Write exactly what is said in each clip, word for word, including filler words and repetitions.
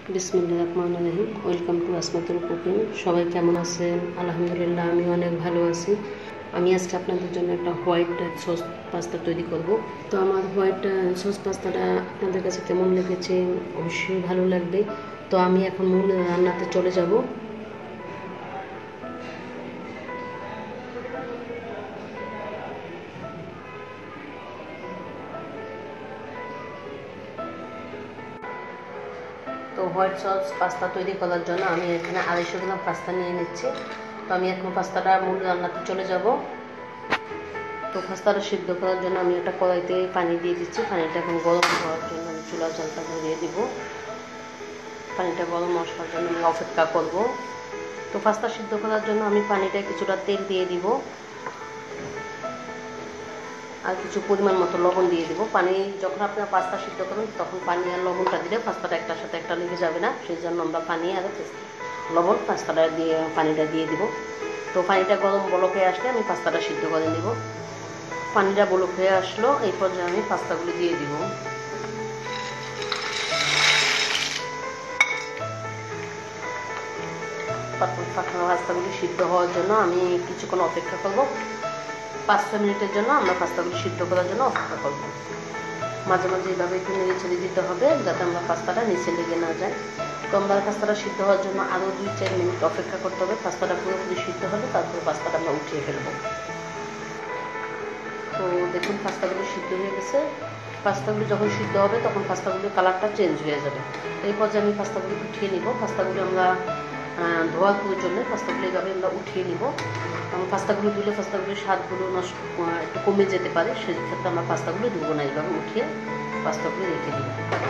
বিসমিল্লাহির রহমানির রহিম। Welcome to Asmatul cooking. সবাই কেমন আছেন? আলহামদুলিল্লাহ, আমি অনেক ভালো আছি। আমি আজকে আপনাদের জন্য একটা হোয়াইট সস পাস্তা তৈরি করব। তো আমার হোয়াইট সস পাস্তাটা আপনাদের কাছে কেমন লেগেছে অবশ্যই ভালো লাগবে। তো আমি এখন মূল রান্নাতে চলে যাব। তো হোয়াইট সস পাস্তা তৈরি করার জন্য আমি এখানে আড়াইশো গ্রাম পাস্তা নিয়ে নিচ্ছি। তো আমি এখন পাস্তাটা মূল রান্নাতে চলে যাব। তো পাস্তাটা সিদ্ধ করার জন্য আমি একটা কড়াইতে পানি দিয়ে দিচ্ছি। পানিটা এখন গরম হওয়ার জন্য আমি চুলার জালটা ধরিয়ে দিব। পানিটা গরম হওয়ার জন্য আমি অপেক্ষা করব। তো পাস্তা সিদ্ধ করার জন্য আমি পানিটা কিছুটা তেল দিয়ে দিব আর কিছু পরিমাণ মতো লবণ দিয়ে দিব। পানি যখন আপনারা পাস্তা সিদ্ধ করবেন তখন পানি আর লবণটা দিলে পাস্তাটা একটার সাথে একটা লেগে যাবে না, সেই জন্য আমরা পানি আর লবণ পাস্তাটা দিয়ে পানিটা দিয়ে দিব। তো পানিটা গরম বলক হয়ে আসলে আমি পাস্তাটা সিদ্ধ করে নেব। পানিটা বলক হয়ে আসলো, এই পর্যায়ে আমি পাস্তাগুলি দিয়ে দিব। পাস্তাগুলি সিদ্ধ হওয়ার জন্য আমি কিছুক্ষণ অপেক্ষা করব। পাঁচ ছয় মিনিটের জন্য আমরা পাস্তাগুলি সিদ্ধ করার জন্য অপেক্ষা করব। মাঝে মাঝে এইভাবে একটু নেড়ে ছেড়ে দিতে হবে যাতে আমরা পাস্তাটা নিচে লেগে না যায়। তো আমরা পাস্তাটা সিদ্ধ হওয়ার জন্য আরও দুই চার মিনিট অপেক্ষা করতে হবে। পাস্তাটা পুরোপুরি সিদ্ধ হলে তারপরে পাস্তাটা আমরা উঠিয়ে ফেলবো। তো দেখুন পাস্তাগুলি সিদ্ধ হয়ে গেছে। পাস্তাগুলি যখন সিদ্ধ হবে তখন পাস্তাগুলির কালারটা চেঞ্জ হয়ে যাবে। এই পর্যায়ে আমি পাস্তাগুলি উঠিয়ে নিব। পাস্তাগুলি আমরা ধোয়ার প্রয়োজনে পাস্তাগুলি এভাবে আমরা উঠিয়ে নিব। কারণ পাস্তাগুলি ধুলে পাস্তাগুলির স্বাদগুলো নষ্ট একটু কমে যেতে পারে, সেই ক্ষেত্রে আমরা পাস্তাগুলি ধুবো না, এইভাবে উঠিয়ে পাস্তাগুলি রেখে দিব।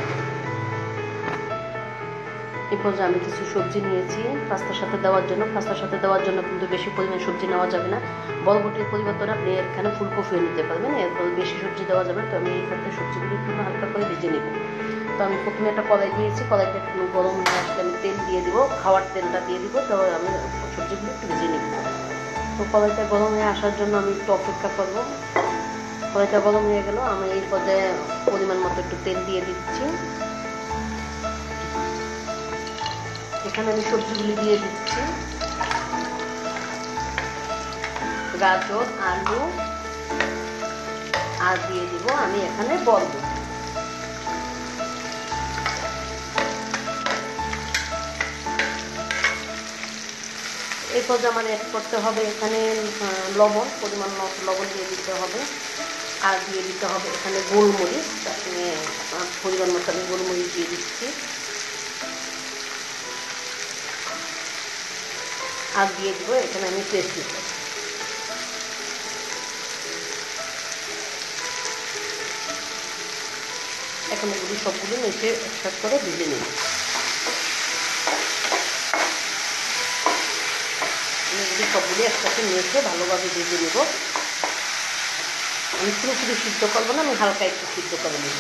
এই পর্যায়ে আমি কিছু সবজি নিয়েছি পাস্তার সাথে দেওয়ার জন্য। পাস্তার সাথে দেওয়ার জন্য কিন্তু বেশি পরিমাণ সবজি নেওয়া যাবে না। বরবটির পরিবর্তনে আপনি এখানে ফুলকপিও নিতে পারবেন, এরপর বেশি সবজি দেওয়া যাবে। তো আমি এই ক্ষেত্রে সবজিগুলো একটু হালকা করে ভেজে নেব। তো আমি প্রথমে একটা কড়াই দিয়েছি, কড়াইটা একটু গরম হয়ে আসলে আমি তেল দিয়ে দিব, খাওয়ার তেলটা দিয়ে দিব। তো আমি সবজিগুলো একটু ভেজে নেব। তো কড়াইটা গরম হয়ে আসার জন্য আমি একটু অপেক্ষা করব। কড়াইটা গরম হয়ে গেল, আমি এই পর্যায়ে পরিমাণ মতো একটু তেল দিয়ে দিচ্ছি। এখানে আমি সবজিগুলি দিয়ে দিচ্ছি, গাজর, আলু আর দিয়ে দিব আমি এখানে বরবটি। এই পর্যায়ে আমার অ্যাড করতে হবে এখানে লবণ, পরিমাণ মতো লবণ দিয়ে দিতে হবে। আর দিয়ে দিতে হবে এখানে গোলমরিচ, পরিমাণ মতো আমি গোলমরিচ দিয়ে দিচ্ছি। আর দিয়ে দিব এখানে আমি পেস্ট দিব। এখন এগুলি সবগুলো মেখে একসাথে করে ভেজে নিই। এগুলি সবগুলি একসাথে মেখে ভালোভাবে ভেজে নেব। আমি পুরোপুরি সিদ্ধ করবো না, আমি হালকা একটু সিদ্ধ করে নেব।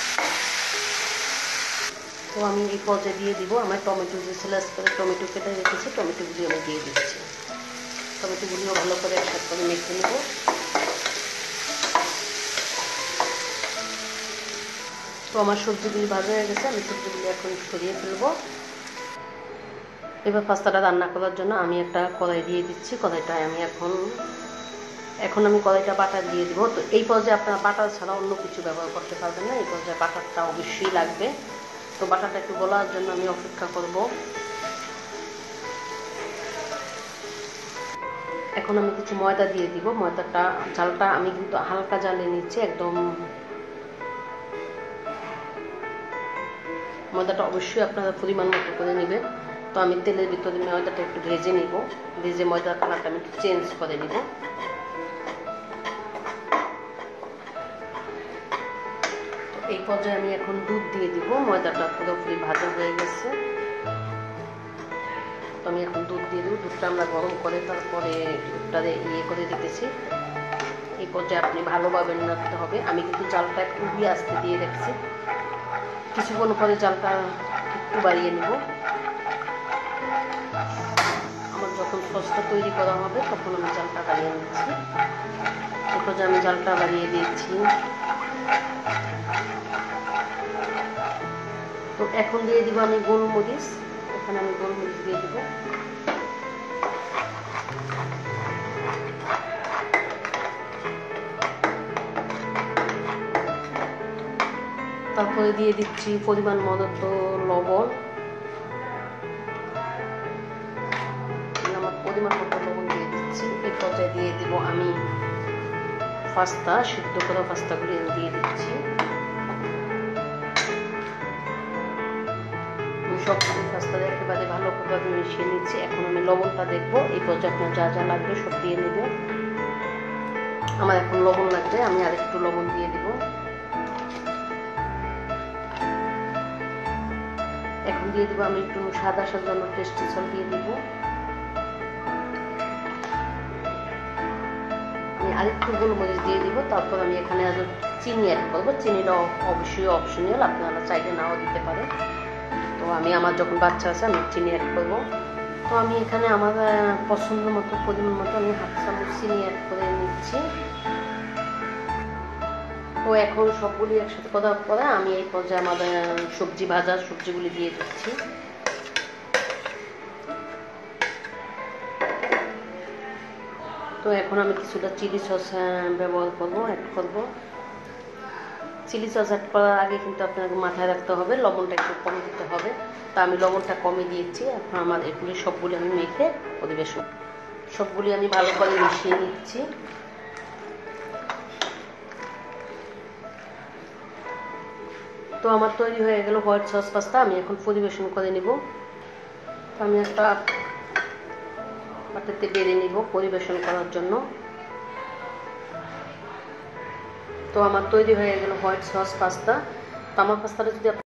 তো আমি এই পর্যায়ে দিয়ে দিব আমার টমেটো যে স্লাইস করে টমেটো কেটে রেখেছি, টমেটোগুলি আমি দিয়ে দিচ্ছি। টমেটোগুলিও ভালো করে একসাথে করে মেখে নেব। তো আমার সবজিগুলি ভাজা হয়ে গেছে, আমি সবজিগুলি এখন সরিয়ে ফেলবো। এবার পাস্তাটা রান্না করার জন্য আমি একটা কড়াই দিয়ে দিচ্ছি। কড়াইটায় আমি এখন এখন আমি কড়াইটা বাটার দিয়ে দিব। তো এই পর্যায়ে আপনারা বাটার ছাড়া অন্য কিছু ব্যবহার করতে পারবেন না, এই পর্যায়ে বাটারটা অবশ্যই লাগবে। তো বাটারটা একটু গলার জন্য আমি অপেক্ষা করব। এখন আমি কিছু ময়দা দিয়ে দিব। ময়দাটা জালটা আমি কিন্তু হালকা জালে নিচ্ছি একদম। ময়দাটা অবশ্যই আপনারা পরিমাণ মতো করে নেবেন। তো আমি তেলের ভিতরে ময়দাটা একটু ভেজে নিব, ভেজে ময়দার কালারটা আমি একটু চেঞ্জ করে নিব। তো এই পর্যায়ে আমি এখন দুধ দিয়ে দিব। ময়দাটা পুরোপুরি ভাজা হয়ে গেছে, তো আমি এখন দুধ দিয়ে দেবো। দুধটা আমরা গরম করে তারপরে দুধটা ইয়ে করে দিতেছি। এই পর্যায়ে আপনি ভালোভাবে নাড়তে হবে। আমি কিন্তু জালটা খুবই আস্তে দিয়ে রেখেছি, কিছুক্ষণ পরে জালটা একটু বাড়িয়ে নেব। আমার যখন সসটা তৈরি করা হবে তখন আমি জালটা বাড়িয়ে নিচ্ছি। এই পর্যায়ে আমি জালটা বাড়িয়ে দিয়েছি। তো এখন দিয়ে দিব আমি গোলমরিচ, এখানে আমি গোলমরিচ দিয়ে দিব। তারপরে দিয়ে দিচ্ছি পরিমাণ মতো লবণ, আমার পরিমাণ মতো লবণ দিয়ে দিচ্ছি। এই পর্যায়ে দিয়ে দিব আমি পাস্তা, সিদ্ধ করা পাস্তাগুলি দিয়ে দিচ্ছি। সবগুলি পাস্তা একেবারে ভালোভাবে মিশিয়ে নিচ্ছি। এখন আমি লবণটা দেখবো, এই পর্যায়ে আপনার যা যা লাগবে সব দিয়ে নেবে। আমার এখন লবণ লাগবে, আমি আরেকটু লবণ দিয়ে দিব। এখন দিয়ে দিব আমি একটু সাদা সাজানো টেস্টি সল্ট দিয়ে দিব। আমি আরেকটু গোলমরিচ দিয়ে দিব। তারপর আমি এখানে আরো চিনি অ্যাড করবো। চিনিটা অবশ্যই অপশনাল, আপনারা চাইলে নাও দিতে পারেন। তো আমি আমার যখন বাচ্চা আছে আমি চিনি অ্যাড করবো। তো আমি এখানে আমার পছন্দ মতো পরিমাণ মতো আমি হাফ চামচ চিনি অ্যাড করে নিচ্ছি। তো এখন সবগুলি একসাথে করার পরে আমি এই পর্যায়ে আমার সবজি ভাজা সবজিগুলি দিয়ে দিচ্ছি। তো এখন আমি কিছুটা চিলি সস ব্যবহার করবো, অ্যাড করবো। চিলি সস অ্যাড করার আগে কিন্তু আপনাকে মাথায় রাখতে হবে লবণটা একটু কম দিতে হবে। তা আমি লবণটা কমে দিয়েছি। এখন আমার এগুলি সবগুলি আমি মেখে পরিবেশন, সবগুলি আমি ভালো করে মিশিয়ে নিচ্ছি। তো আমার তৈরি হয়ে গেল হোয়াইট সস পাস্তা। আমি এখন পরিবেশন করে নিব। তো আমি একটা পাত্রে বেড়ে নিব পরিবেশন করার জন্য। তো আমার তৈরি হয়ে গেল হোয়াইট সস পাস্তা। তো আমার পাস্তাটা যদি